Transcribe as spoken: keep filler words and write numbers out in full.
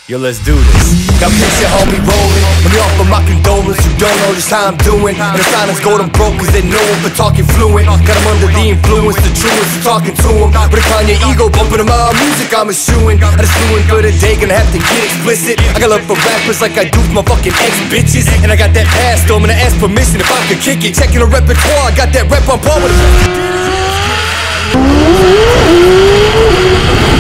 Yo, let's do this. Now picture homie rolling, let me offer my condolence. You don't know just how I'm doing, and the silence gold I'm broke cause they know him for talking fluent. Got him under the influence, the truest of talking to him. But if on your ego bumping to my music, I'm eschewing. I just doing good a day, gonna have to get explicit. I got love for rappers like I do for my fucking ex-bitches. And I got that pass, so I'm gonna ask permission if I could kick it. Checking the repertoire, I got that rep on par with it.